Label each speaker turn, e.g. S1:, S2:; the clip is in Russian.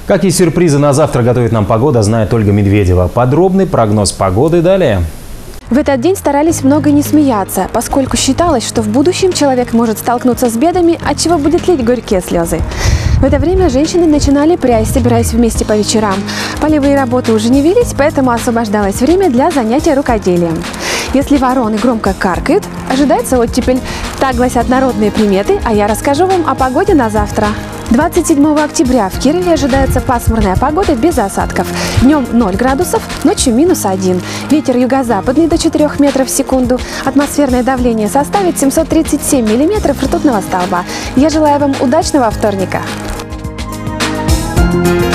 S1: Какие сюрпризы на завтра готовит нам погода, знает Ольга Медведева. Подробный прогноз погоды далее.
S2: В этот день старались много не смеяться, поскольку считалось, что в будущем человек может столкнуться с бедами, от чего будет лить горькие слезы. В это время женщины начинали прясть, собираясь вместе по вечерам. Полевые работы уже не велись, поэтому освобождалось время для занятия рукоделием. Если вороны громко каркают, ожидается оттепель. Так гласят народные приметы, а я расскажу вам о погоде на завтра. 27 октября в Кирове ожидается пасмурная погода без осадков. Днем 0 градусов, ночью -1. Ветер юго-западный до 4 метров в секунду. Атмосферное давление составит 737 миллиметров ртутного столба. Я желаю вам удачного вторника.